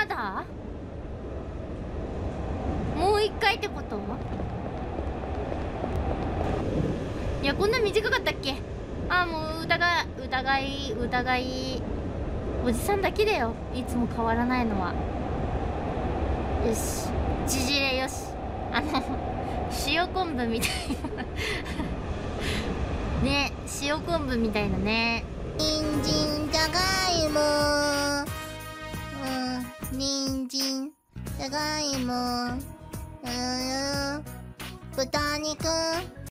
まだもう一回ってこと？いや、こんな短かったっけ？あ、もう疑い。おじさんだけだよ、いつも変わらないのは。よし、縮れよし。塩昆布みたいなね、塩昆布みたいなね。 人参じゃがいも、人参じゃがいも、豚肉